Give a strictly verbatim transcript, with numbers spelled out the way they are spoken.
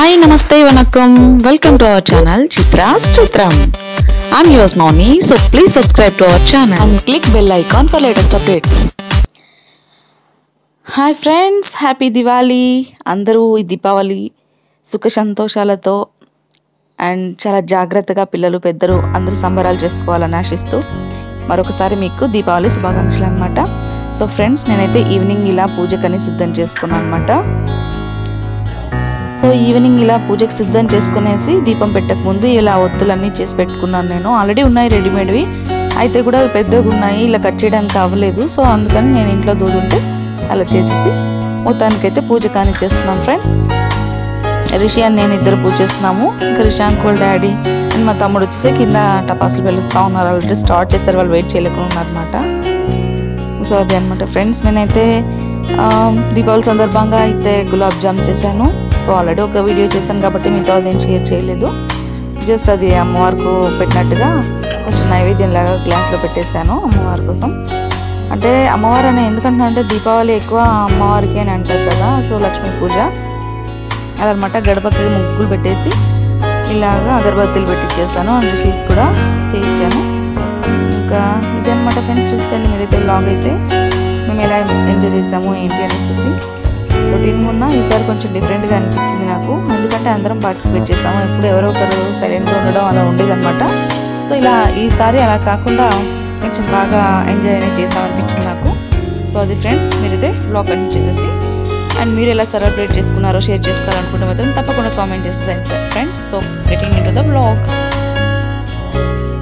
Hi, Namaste, Vanakkam. Welcome to our channel Chitra's Chitram. I'm yours Moni, so please subscribe to our channel and click bell icon for latest updates. Hi friends, happy Diwali. Andaru ee Deepavali సుఖ సంతోషాలతో and చాలా జాగ్రత్తగా పిల్లలు పెద్దలు అందరూ సంబరాలు చేసుకోవాలని ఆశిస్తూ మరొకసారి మీకు దీపావళి శుభాకాంక్షలు అన్నమాట. సో ఫ్రెండ్స్, నేనైతే ఈవినింగ్ ఇలా పూజకని సిద్ధం చేసుకున్నాను అన్నమాట. సో ఈవినింగ్ ఇలా పూజకు సిద్ధం చేసుకునేసి దీపం పెట్టక ముందు ఇలా ఒత్తులన్నీ చేసి పెట్టుకున్నాను. నేను ఆల్రెడీ ఉన్నాయి రెడీమేడ్వి, అయితే కూడా పెద్దగా ఉన్నాయి, ఇలా కట్ చేయడానికి అవ్వలేదు. సో అందుకని నేను ఇంట్లో దూదుంటే అలా చేసేసి మొత్తానికైతే పూజ కానీ చేస్తున్నాం ఫ్రెండ్స్. రిషి అని నేను ఇద్దరు పూజ చేస్తున్నాము. ఇంకా రిషాంక్ వాళ్ళ డాడీ అండ్ మా తమ్ముడు వచ్చేసి కింద టపాసులు వెలుస్తూ ఉన్నారు. ఆల్రెడీ స్టార్ట్ చేశారు, వాళ్ళు వెయిట్ చేయలేకుండా ఉన్నారనమాట. సో అదే అనమాట ఫ్రెండ్స్, నేనైతే దీపావళి సందర్భంగా అయితే గులాబ్ జామ్ చేశాను. సో ఆల్రెడీ ఒక వీడియో చేశాను కాబట్టి మీతో అదేం షేర్ చేయలేదు. జస్ట్ అది అమ్మవారికి పెట్టినట్టుగా కొంచెం నైవేద్యం లాగా గ్లాస్లో పెట్టేశాను అమ్మవారి కోసం. అంటే అమ్మవారు అని ఎందుకంటున్నా అంటే దీపావళి ఎక్కువ అమ్మవారికి అని అంటారు కదా. సో లక్ష్మీ పూజ అదనమాట. గడపకి ముగ్గులు పెట్టేసి ఇలాగా అగరబత్తీలు పెట్టించేస్తాను. అండ్ రిషీస్ కూడా చేయించాను. ఇంకా ఇది అనమాట ఫ్రెండ్స్. చూస్తాను మీరైతే బ్లాగ్ అయితే మేము ఎలా ఎంజాయ్ చేసాము ఏంటి అనేసి. రొటీన్ ఉన్నా ఈసారి కొంచెం డిఫరెంట్గా అనిపించింది నాకు, ఎందుకంటే అందరం పార్టిసిపేట్ చేసాము. ఎప్పుడు ఎవరో ఒకరు సైలెంట్గా ఉండడం అలా ఉండేదన్నమాట. సో ఇలా ఈసారి అలా కాకుండా కొంచెం బాగా ఎంజాయ్ అనేది చేసామనిపించింది నాకు. సో అది ఫ్రెండ్స్, మీరైతే బ్లాగ్ కంటిన్యూ చేసేసి అండ్ మీరు ఎలా సెలబ్రేట్ చేసుకున్నారో షేర్ చేసుకోవాలనుకుంటే మాత్రం తప్పకుండా కామెంట్ చేసేయండి friends. So getting into the blog.